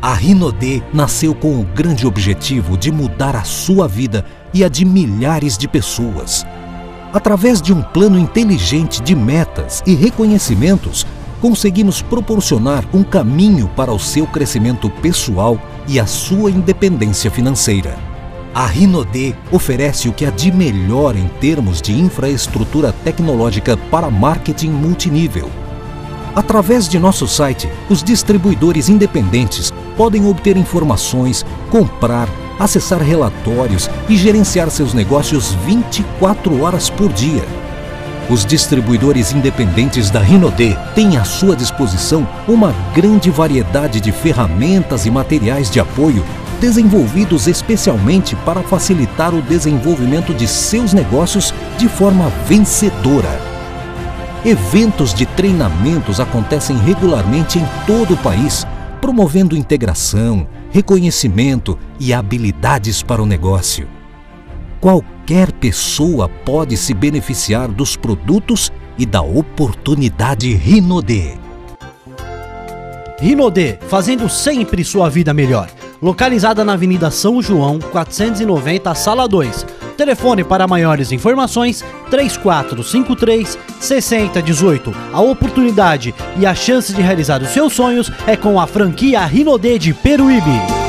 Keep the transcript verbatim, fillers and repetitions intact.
A Rinode nasceu com o grande objetivo de mudar a sua vida e a de milhares de pessoas. Através de um plano inteligente de metas e reconhecimentos, conseguimos proporcionar um caminho para o seu crescimento pessoal e a sua independência financeira. A Rinode oferece o que há de melhor em termos de infraestrutura tecnológica para marketing multinível. Através de nosso site, os distribuidores independentes podem obter informações, comprar, acessar relatórios e gerenciar seus negócios vinte e quatro horas por dia. Os distribuidores independentes da Rinode têm à sua disposição uma grande variedade de ferramentas e materiais de apoio desenvolvidos especialmente para facilitar o desenvolvimento de seus negócios de forma vencedora. Eventos de treinamentos acontecem regularmente em todo o país, promovendo integração, reconhecimento e habilidades para o negócio. Qualquer pessoa pode se beneficiar dos produtos e da oportunidade Rinode. Rinode, fazendo sempre sua vida melhor. Localizada na Avenida São João, quatrocentos e noventa, Sala dois. Telefone para maiores informações três quatro cinco três, seis zero um oito. A oportunidade e a chance de realizar os seus sonhos é com a franquia Rinode de Peruíbe.